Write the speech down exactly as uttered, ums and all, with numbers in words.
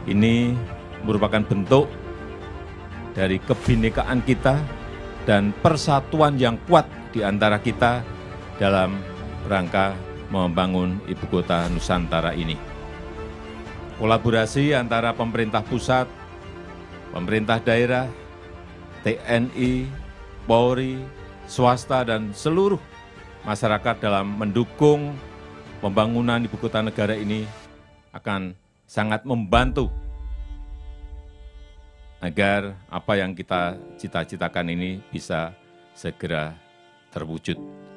Ini merupakan bentuk dari kebinekaan kita dan persatuan yang kuat di antara kita dalam rangka membangun Ibu Kota Nusantara ini. Kolaborasi antara pemerintah pusat, pemerintah daerah, T N I, Polri, swasta, dan seluruh masyarakat dalam mendukung pembangunan Ibu Kota Negara ini akan sangat membantu agar apa yang kita cita-citakan ini bisa segera terwujud.